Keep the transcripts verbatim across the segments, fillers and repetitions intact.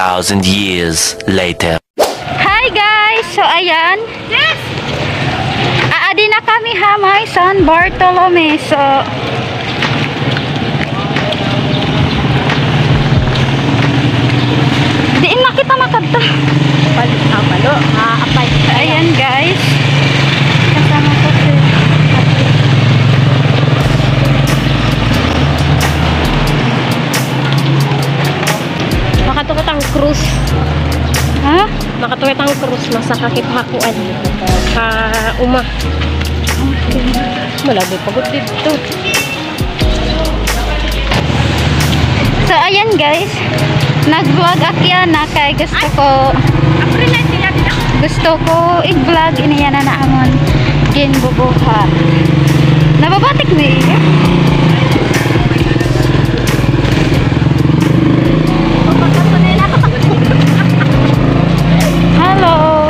thousand years later. Hi guys! So ayan. Yes! Aadi na kami ha, may San Bartolome. So diin na kita makadto. Palo, maapay. Ayan guys. Kasama ko si Makatukot ang cruise. ha? Makatukot ang cruise. Masa kakiphakuan. Ka uma. Okay. Malabi pagod dito. So ayan guys. Nag-vlog akyan na kay gusto ko gusto ko i-vlog iniya na naamon ginbubuhat. Nababatik mo iya? Hello.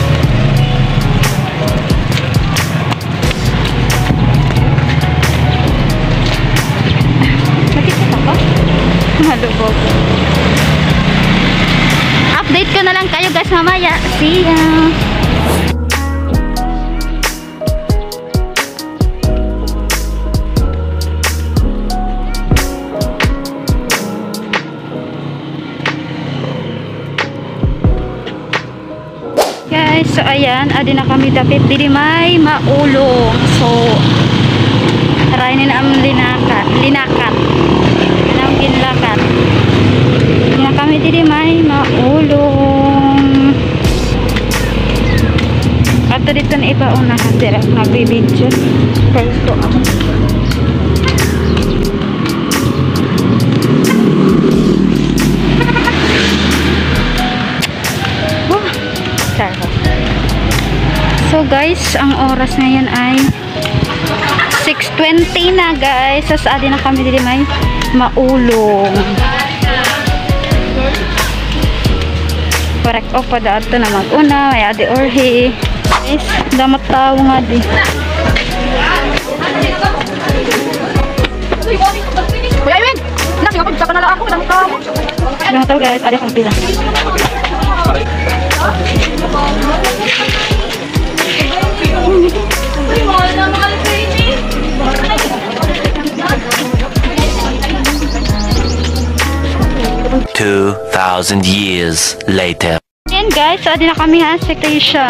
Nakikita ko? Malubog. Update ko na lang kayo guys mamaya. See ya! Guys, so ayan, adi na kami dapit dili may maulong. So try ni na ang linakat, linakat. Anong ginlakat. Di na kami dili may maulong. Ato dito na iba una kasi nagbibidyo. First to ako. So guys, ang oras ngayon ay six twenty na guys. So sa adi na kami dili may maulong. Correct o pa dato na mag-una. May adi orhi. Guys, damat tao nga di. Kuya Iwin! Nakikapagsa ka na lang ako. Damat tao. Damat tao guys. Adi akong pila. Two thousand years later. Ayan guys, so adi na kami ha, secretion.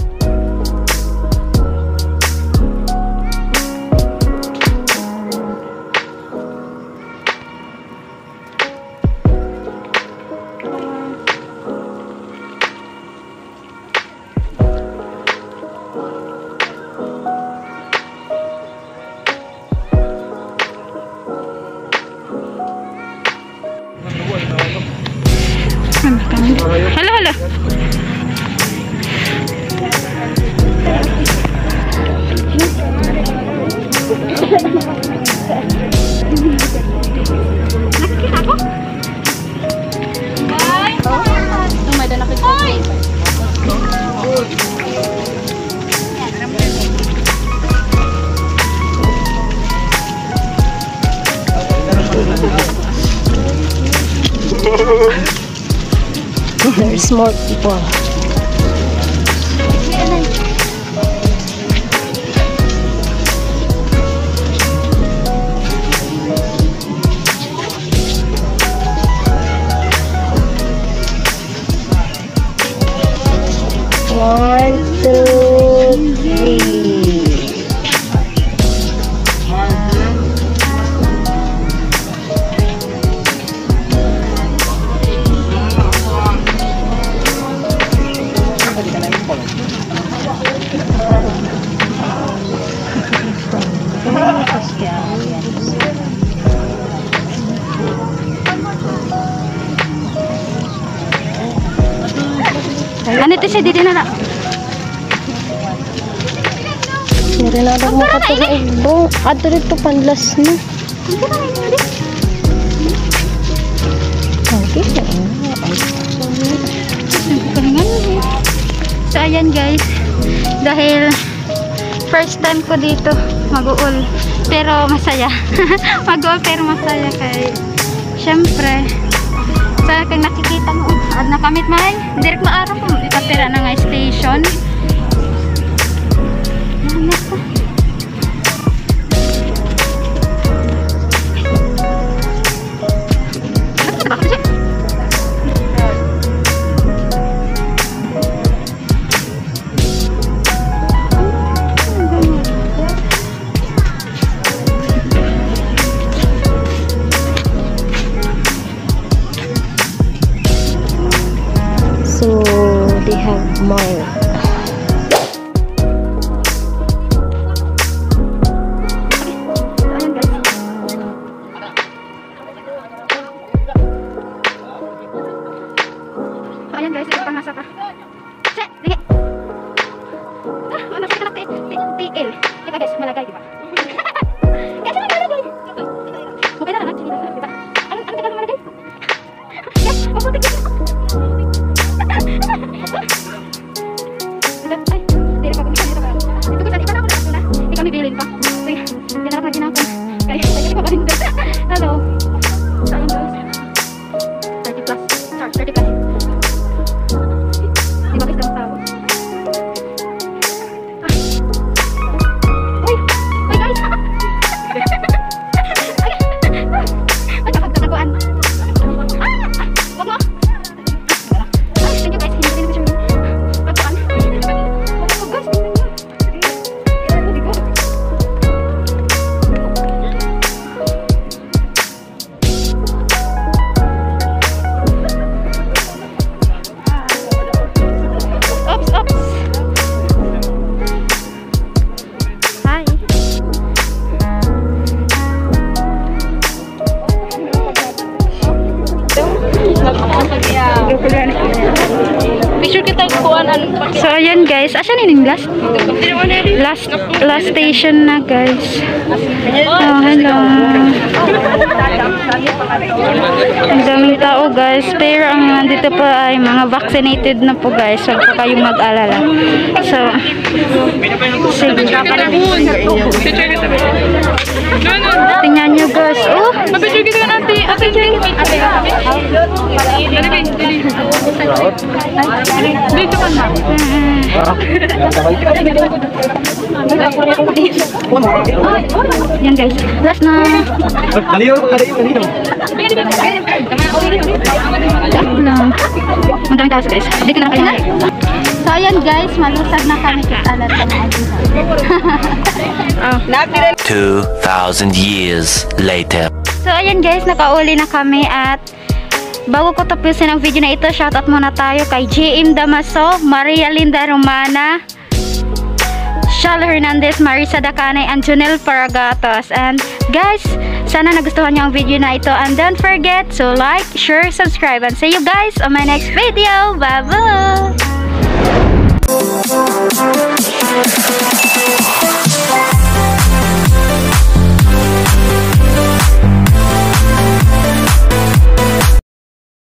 Halo, halo. Nakikita ko? Ay! Tumay na nakikita ko. Very smart people. One, two, three. Ano ito siya dito na na? Hindi na ako makatulog. Ato dito panlas na. Okay. So ayan guys, dahil first time ko dito mag-uul, pero masaya. Mag-uul pero masaya kay syempre sa kang nakikita mo. Ad na kamit may direct maaraw ko ikatira na nga station. Nanas ka. So they have more. Ayan guys, ito pangasa ka. Cek, sige. Ah, ano kita na T L. Ika guys, malagay, di ba? Kasi lang malagay. Mukha na lang, di ba? Ano, ano ka malagay? Yes, mabuti ka. Ay, hindi na pag-umisan ito ka. Ito guys, iba na ako na. Ikaw may bilin pa. Sige, hindi na lagi na ako. Kaya, hindi ko pa rin doon. Hello. Sayang guys. thirty plus. Sorry, thirty plus. Di ba guys, kang tao? Uy! Uy guys! Ay, kakagtataguan. Ah! Wag mo! Ay, thank you guys. Hindi ko siya pagkuan. Wag mo guys, tingnan nyo. Hindi ko. Oops, oops. Hi. Picture kita kuan an. So ayan guys, asan ini last? Last last station na guys. Oh, hello. Ang daming tao guys, pero ang nandito pa ay mga vaccinated na po guys. Huwag po kayong mag-alala. So, sige. Tingnan nyo guys. Oh, Mapicture kita kan ate. Ate dito. Dito kan ma. yan guys. Last na. Lang. Ang daming tao guys. Hindi ko na kayo na. So ayan guys, malusag na kami alat na Two thousand years later. So ayan guys, nakauli na kami at bago ko tapusin ang video na ito, shoutout muna tayo kay J M Damaso, Maria Linda Romana, Shal Hernandez, Marisa Dacanay, and Junel Paragatos. And guys, sana nagustuhan niyo ang video na ito, and don't forget to like, share, subscribe, and see you guys on my next video. Bye bye.